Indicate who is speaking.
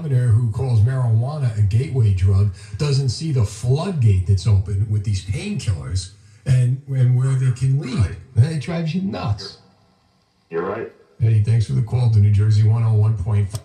Speaker 1: governor who calls marijuana a gateway drug doesn't see the floodgate that's open with these painkillers and where they can lead. Right. And it drives you nuts.
Speaker 2: You're right.
Speaker 1: Hey, thanks for the call to New Jersey 101.5.